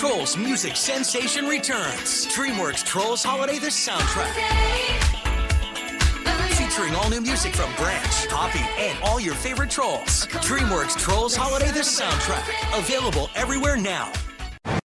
Trolls music sensation returns. DreamWorks Trolls Holiday the Soundtrack. Featuring all new music from Branch, Poppy, and all your favorite Trolls. DreamWorks Trolls Holiday the Soundtrack. Available everywhere now.